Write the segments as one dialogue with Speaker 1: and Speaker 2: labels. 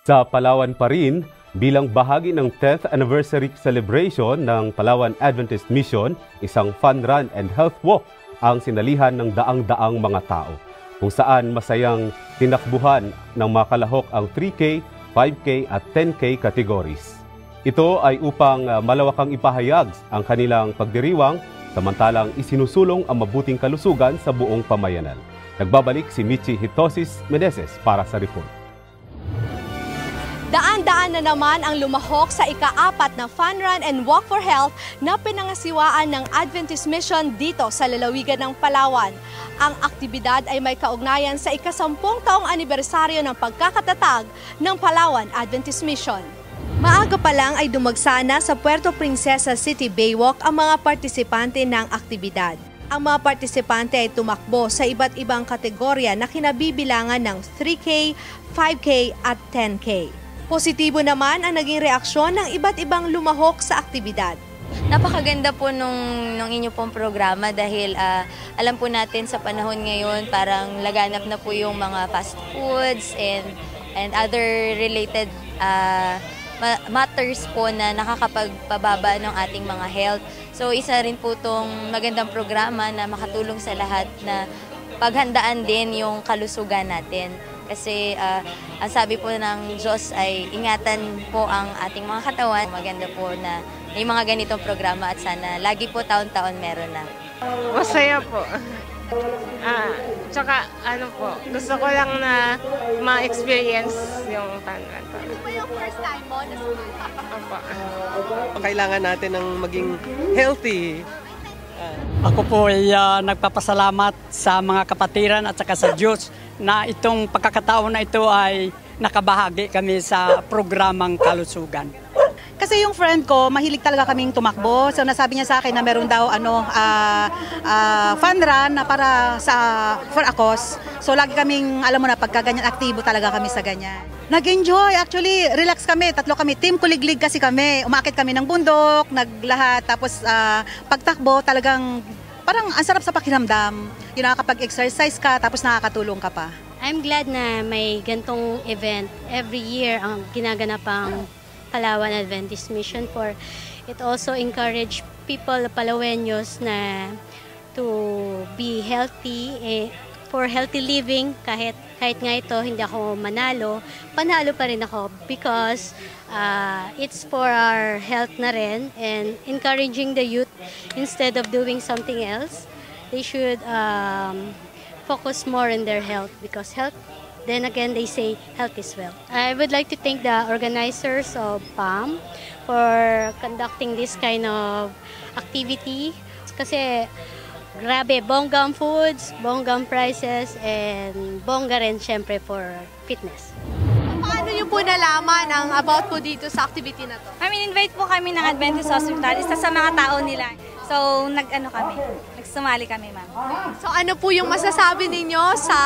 Speaker 1: Sa Palawan pa rin, bilang bahagi ng 10th anniversary celebration ng Palawan Adventist Mission, isang fun run and health walk ang sinalihan ng daang-daang mga tao, kung saan masayang tinakbuhan ng mga kalahok ang 3K, 5K at 10K categories. Ito ay upang malawakang ipahayag ang kanilang pagdiriwang samantalang isinusulong ang mabuting kalusugan sa buong pamayanan. Nagbabalik si Michi Hitosis Meneses para sa report.
Speaker 2: Daan-daan na naman ang lumahok sa ika-4 na Fun Run and Walk for Health na pinangasiwaan ng Adventist Mission dito sa lalawigan ng Palawan. Ang aktibidad ay may kaugnayan sa ika-10 taong anibersaryo ng pagkakatatag ng Palawan Adventist Mission. Maaga pa lang ay dumagsana sa Puerto Princesa City Baywalk ang mga partisipante ng aktibidad. Ang mga partisipante ay tumakbo sa iba't ibang kategorya na kinabibilangan ng 3K, 5K at 10K. Positibo naman ang naging reaksyon ng iba't ibang lumahok sa aktibidad.
Speaker 3: Napakaganda po nung inyo pong programa dahil alam po natin sa panahon ngayon parang laganap na po yung mga fast foods and other related matters po na nakakapagpababa ng ating mga health. So isa rin po itong magandang programa na makatulong sa lahat na paghandaan din yung kalusugan natin. Kasi ang sabi po ng Diyos ay ingatan po ang ating mga katawan. Maganda po na may mga ganitong programa at sana lagi po taon-taon meron na.
Speaker 4: Masaya po. Tsaka ano po, gusto ko lang na ma-experience yung Fun Run.
Speaker 2: Ito po yung first time mo na
Speaker 5: Kailangan natin ng maging healthy.
Speaker 6: Ako po ay nagpapasalamat sa mga kapatiran at saka sa Diyos na itong pagkakataon na ito ay nakabahagi kami sa programang kalusugan.
Speaker 7: Kasi yung friend ko, mahilig talaga kaming tumakbo. So nasabi niya sa akin na meron daw fun run na para for a cause. So lagi kaming, alam mo na, pagka ganyan, aktibo talaga kami sa ganyan. Nag-enjoy, actually, relax kami, 3 kami, team kuliglig kasi kami. Umakit kami ng bundok, naglahat, tapos pagtakbo talagang parang ang sarap sa pakiramdam. Yung nakakapag-exercise ka, tapos nakakatulong ka pa.
Speaker 8: I'm glad na may gantong event every year ang ginaganapang Palawan Adventist Mission for it also encourage people Palaweños na to be healthy for healthy living kahit nga ito hindi ako panalo pa rin ako because it's for our health na rin and encouraging the youth instead of doing something else they should focus more on their health because health. Then again, they say health is wealth. I would like to thank the organizers of PAM for conducting this kind of activity. Kasi grabe, bonggang foods, bonggang prices, and bongga rin syempre for fitness.
Speaker 2: Paano niyo po nalaman ang about po dito sa activity na to?
Speaker 3: Invite po kami ng Adventist Hospital, isa sa mga tao nila. So, nagsumali kami, ma'am.
Speaker 2: So, ano po yung masasabi ninyo sa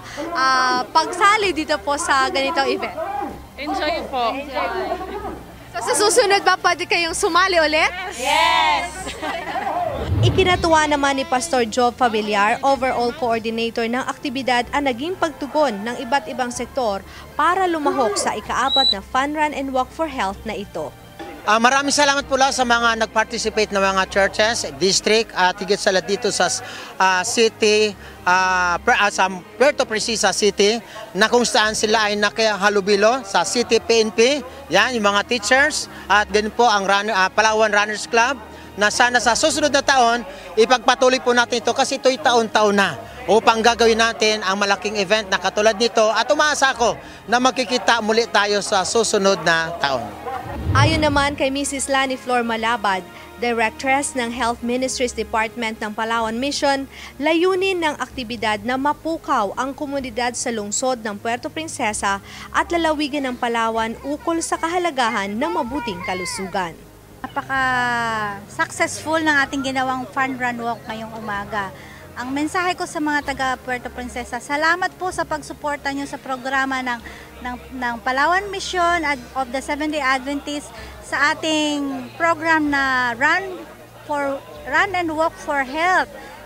Speaker 2: pagsali dito po sa ganitong event?
Speaker 4: Enjoy po.
Speaker 2: So, sa susunod ba pwede kayong sumali ulit?
Speaker 3: Yes!
Speaker 2: Ikinatuwa naman ni Pastor Job Familiar, overall coordinator ng aktibidad, ang naging pagtugon ng iba't ibang sektor para lumahok sa ika-4 na Fun Run and Walk for Health na ito.
Speaker 9: Maraming salamat po sa mga nag-participate na mga churches, district, at higit sa lahat dito sa city, sa Puerto Princesa City, na kung saan sila ay nakahalubilo sa City PNP, yan, yung mga teachers, at ganun po ang Palawan Runners Club, na sana sa susunod na taon, ipagpatuloy po natin ito kasi ito'y taon-taon na upang gagawin natin ang malaking event na katulad nito at umaasa ko na magkikita muli tayo sa susunod na taon.
Speaker 2: Ayon naman kay Mrs. Lani Flor Malabad, Directress ng Health Ministries Department ng Palawan Mission, layunin ng aktibidad na mapukaw ang komunidad sa lungsod ng Puerto Princesa at lalawigan ng Palawan ukol sa kahalagahan ng mabuting kalusugan.
Speaker 10: Napaka-successful ng ating ginawang Fun Run Walk ngayong umaga. Ang mensahe ko sa mga taga Puerto Princesa, salamat po sa pagsuporta nyo sa programa ng Palawan Mission of the Seventh-day Adventist sa ating program na Run and Walk for Health.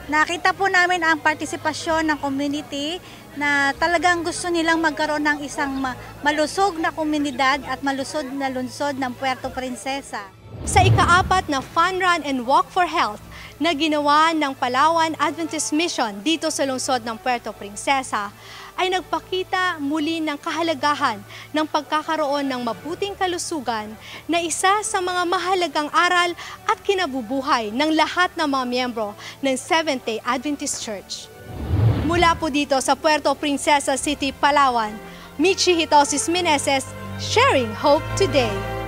Speaker 10: Nakita po namin ang partisipasyon ng community na talagang gusto nilang magkaroon ng isang malusog na komunidad at malusog na lungsod ng Puerto Princesa.
Speaker 2: Sa ika-4 na Fun Run and Walk for Health na ginawa ng Palawan Adventist Mission dito sa lungsod ng Puerto Princesa, ay nagpakita muli ng kahalagahan ng pagkakaroon ng mabuting kalusugan na isa sa mga mahalagang aral at kinabubuhay ng lahat ng mga miyembro ng Seventh-day Adventist Church. Mula po dito sa Puerto Princesa City, Palawan, Michi Hitosis Meneses, sharing hope today.